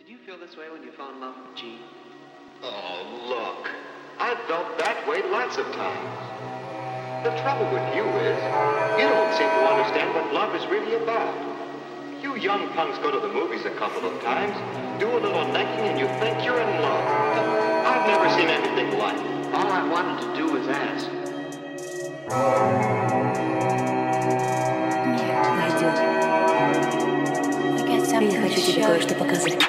Did you feel this way when you fell in love with Jean? Oh, look. I've felt that way lots of times. The trouble with you is, you don't seem to understand what love is really about. You young punks go to the movies a couple of times, do a little necking, and you think you're in love. I've never seen anything like it. All I wanted to do was ask. Пойдем. Я хочу тебе кое-что показать.